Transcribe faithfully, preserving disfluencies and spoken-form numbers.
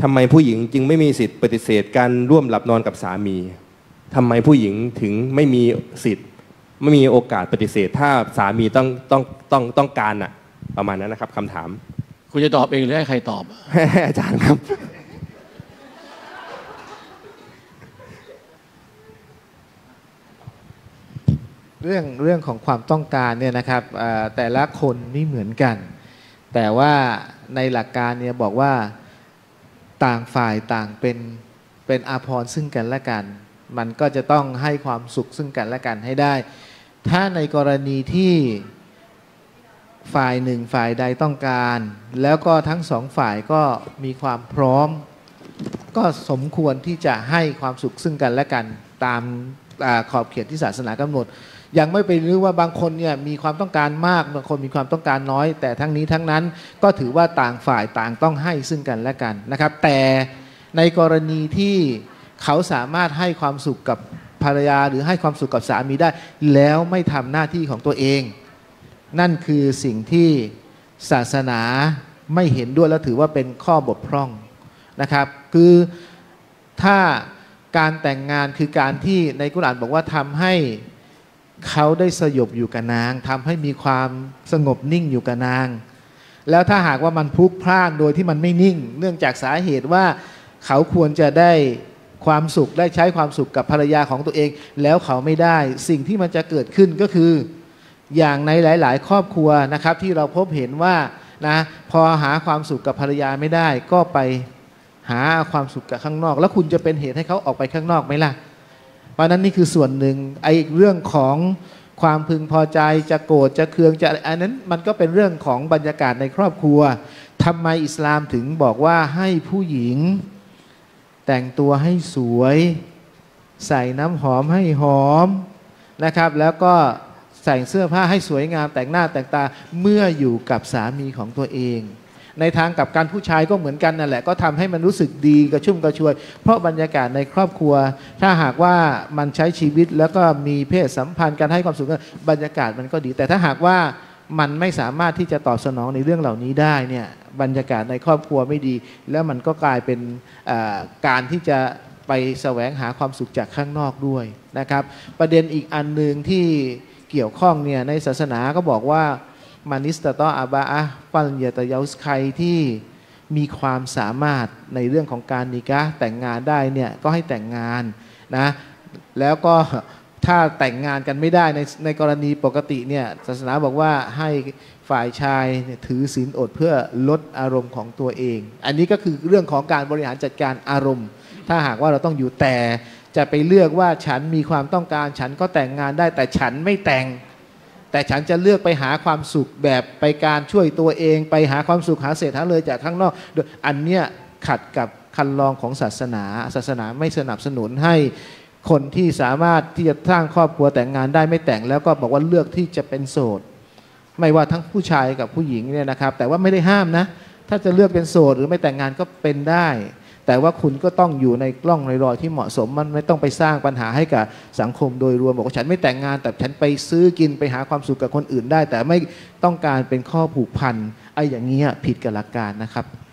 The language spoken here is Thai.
ทำไมผู้หญิงจึงไม่มีสิทธิ์ปฏิเสธการร่วมหลับนอนกับสามีทำไมผู้หญิงถึงไม่มีสิทธิ์ไม่มีโอกาสปฏิเสธถ้าสามีต้องต้องต้องต้องการอะประมาณนั้นนะครับคำถามคุณจะตอบเองหรือให้ใครตอบให้อาจารย์ครับเรื่องเรื่องของความต้องการเนี่ยนะครับแต่ละคนไม่เหมือนกันแต่ว่าในหลักการเนี่ยบอกว่าต่างฝ่ายต่างเป็นเป็นอาภรณ์ซึ่งกันและกันมันก็จะต้องให้ความสุขซึ่งกันและกันให้ได้ถ้าในกรณีที่ฝ่ายหนึ่งฝ่ายใดต้องการแล้วก็ทั้งสองฝ่ายก็มีความพร้อมก็สมควรที่จะให้ความสุขซึ่งกันและกันตามขอบเขตที่ศาสนากำหนดยังไม่ไปรู้ว่าบางคนเนี่ยมีความต้องการมากบางคนมีความต้องการน้อยแต่ทั้งนี้ทั้งนั้นก็ถือว่าต่างฝ่ายต่างต้องให้ซึ่งกันและกันนะครับแต่ในกรณีที่เขาสามารถให้ความสุขกับภรรยาหรือให้ความสุขกับสามีได้แล้วไม่ทำหน้าที่ของตัวเองนั่นคือสิ่งที่ศาสนาไม่เห็นด้วยและถือว่าเป็นข้อบกพร่องนะครับคือถ้าการแต่งงานคือการที่ในกุรอานบอกว่าทำให้เขาได้สยบอยู่กับนางทำให้มีความสงบนิ่งอยู่กับนางแล้วถ้าหากว่ามันพลุกพล่านโดยที่มันไม่นิ่งเนื่องจากสาเหตุว่าเขาควรจะได้ความสุขได้ใช้ความสุขกับภรรยาของตัวเองแล้วเขาไม่ได้สิ่งที่มันจะเกิดขึ้นก็คืออย่างในหลายๆครอบครัวนะครับที่เราพบเห็นว่านะพอหาความสุขกับภรรยาไม่ได้ก็ไปหาความสุขกับข้างนอกแล้วคุณจะเป็นเหตุให้เขาออกไปข้างนอกไหมล่ะเพราะนั้นนี่คือส่วนหนึ่งไอ้เรื่องของความพึงพอใจจะโกรธจะเคืองจะอันนั้นมันก็เป็นเรื่องของบรรยากาศในครอบครัวทำไมอิสลามถึงบอกว่าให้ผู้หญิงแต่งตัวให้สวยใส่น้ำหอมให้หอมนะครับแล้วก็ใส่เสื้อผ้าให้สวยงามแต่งหน้าแต่งตาเมื่ออยู่กับสามีของตัวเองในทางกับการผู้ชายก็เหมือนกันนั่นแหละก็ทำให้มันรู้สึกดีกระชุ่มกระชวยเพราะบรรยากาศในครอบครัวถ้าหากว่ามันใช้ชีวิตแล้วก็มีเพศสัมพันธ์การให้ความสุขบรรยากาศมันก็ดีแต่ถ้าหากว่ามันไม่สามารถที่จะตอบสนองในเรื่องเหล่านี้ได้เนี่ยบรรยากาศในครอบครัวไม่ดีแล้วมันก็กลายเป็นการที่จะไปแสวงหาความสุขจากข้างนอกด้วยนะครับประเด็นอีกอันหนึ่งที่เกี่ยวข้องเนี่ยในศาสนาก็บอกว่ามานิสตะตออาบาอะฟัลยะตะยาสใครที่มีความสามารถในเรื่องของการนิกะห์แต่งงานได้เนี่ยก็ให้แต่งงานนะแล้วก็ถ้าแต่งงานกันไม่ได้ในในกรณีปกติเนี่ยศาสนาบอกว่าให้ฝ่ายชายถือศีลอดเพื่อลดอารมณ์ของตัวเองอันนี้ก็คือเรื่องของการบริหารจัดการอารมณ์ถ้าหากว่าเราต้องอยู่แต่จะไปเลือกว่าฉันมีความต้องการฉันก็แต่งงานได้แต่ฉันไม่แต่งแต่ฉันจะเลือกไปหาความสุขแบบไปการช่วยตัวเองไปหาความสุขหาเศษหาเลยจากข้างนอกโดยอันเนี้ยขัดกับคันลองของศาสนาศาสนาไม่สนับสนุนให้คนที่สามารถที่จะสร้างครอบครัวแต่งงานได้ไม่แต่งแล้วก็บอกว่าเลือกที่จะเป็นโสดไม่ว่าทั้งผู้ชายกับผู้หญิงเนี่ยนะครับแต่ว่าไม่ได้ห้ามนะถ้าจะเลือกเป็นโสดหรือไม่แต่งงานก็เป็นได้แต่ว่าคุณก็ต้องอยู่ในกล้องในรอยที่เหมาะสมมันไม่ต้องไปสร้างปัญหาให้กับสังคมโดยรวมบอกว่าฉันไม่แต่งงานแต่ฉันไปซื้อกินไปหาความสุขกับคนอื่นได้แต่ไม่ต้องการเป็นข้อผูกพันไอ้อย่างนี้ผิดกับหลักการนะครับ